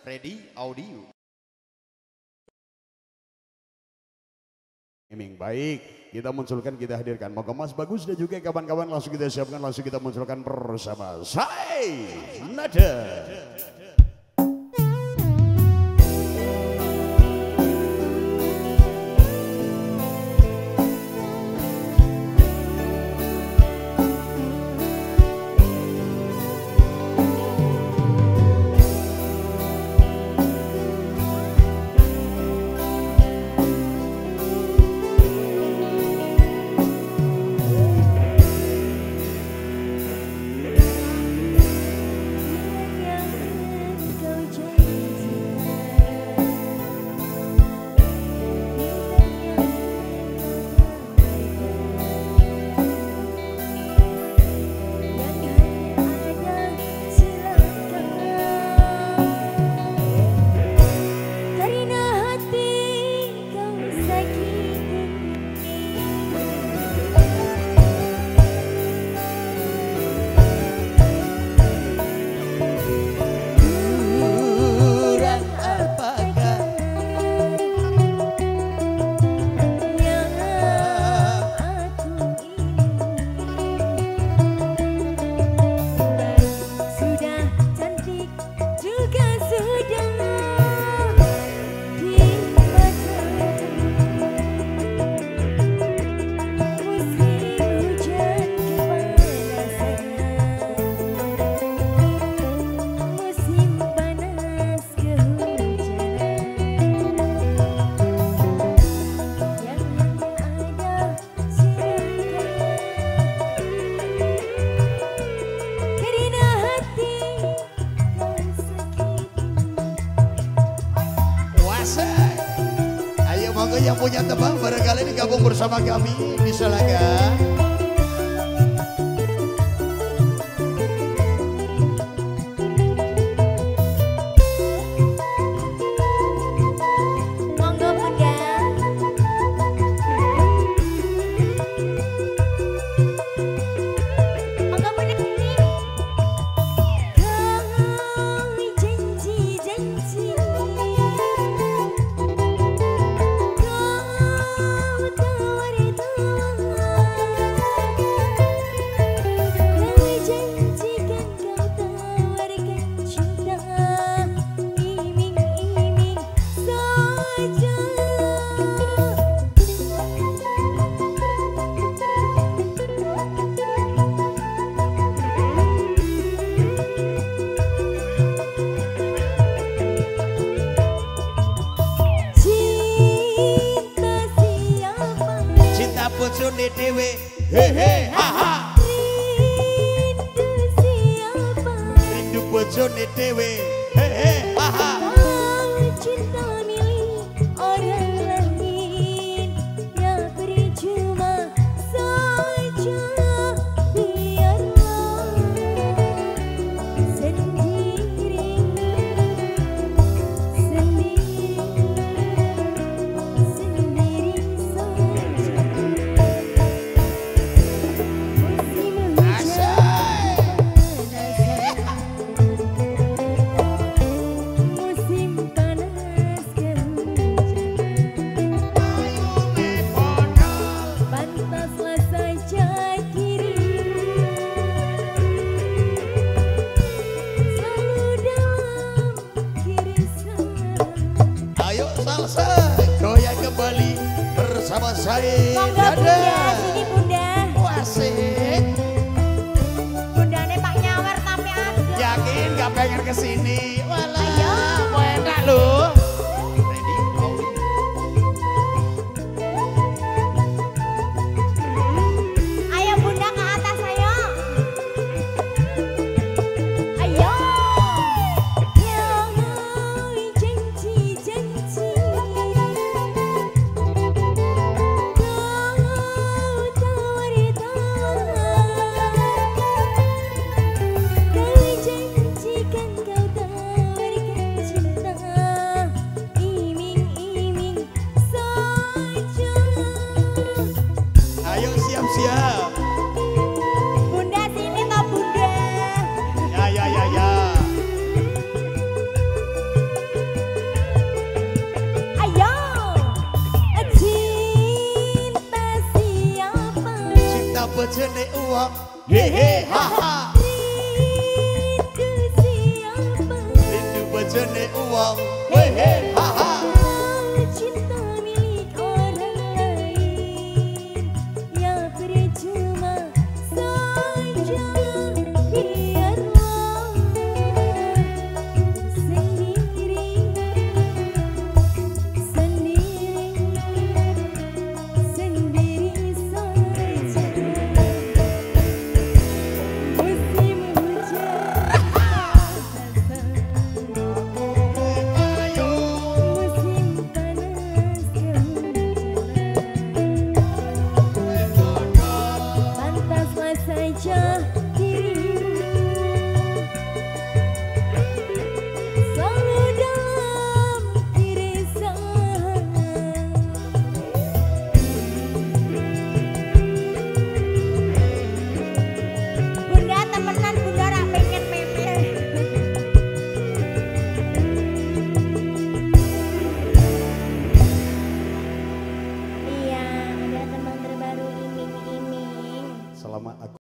Ready Audio. Iming baik, kita munculkan, kita hadirkan. Moga Mas Bagus dan juga kawan-kawan langsung kita siapkan, langsung kita munculkan bersama Say Nada. Yang punya tebang barangkali digabung bersama kami, silakan. Bojone dhewe hehe haha, rindu bojone dhewe hehe haha. Cinta milik orang lain yang percuma saja, biarlah sendiri salsa goyang kembali bersama saya. Monggo Bunda, sini Bunda. Wasik. Bundane Pak Nyawer tapi ada. Yakin gak pengen kesini? Walah, ayo. enak loh. Ayo Bunda ke atas ayo. Ayo. Kau janjikan kau tawarkan cinta. bojone uang. Hehe haha. Rindu siapa? Rindu bojone uang. Hehe haha. Cinta milik orang lain yang percuma saja. Biarlah sendiri, sendiri saja. Musim hujan musim panas kehujanan. Pantaslah saja dirimu selalu dalam irisan. Bunda temenan, Bunda rak pengen meme. Iya, ada teman terbaru Iming-Iming. Selama aku